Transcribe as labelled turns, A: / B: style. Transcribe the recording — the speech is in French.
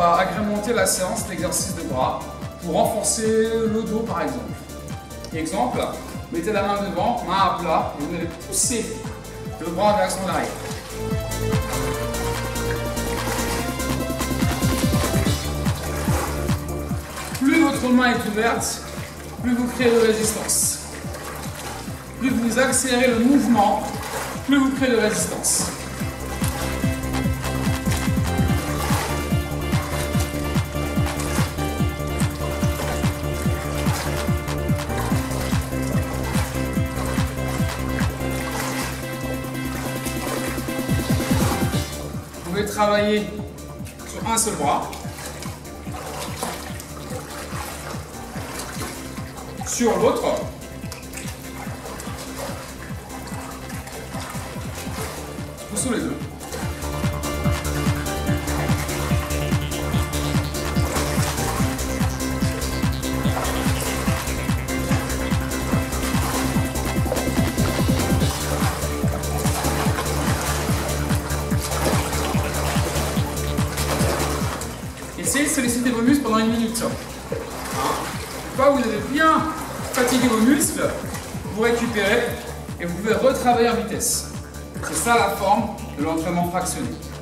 A: va agrémenter la séance d'exercice de bras pour renforcer le dos par exemple. Exemple, mettez la main devant, main à plat, et vous allez pousser le bras en direction de l'arrière. Plus votre main est ouverte, plus vous créez de résistance. Plus vous accélérez le mouvement, plus vous créez de résistance. Vous pouvez travailler sur un seul bras, sur l'autre, ou sur les deux. Essayez de solliciter vos muscles pendant 1 minute. Une fois que vous avez bien fatigué vos muscles, vous récupérez et vous pouvez retravailler en vitesse. C'est ça la forme de l'entraînement fractionné.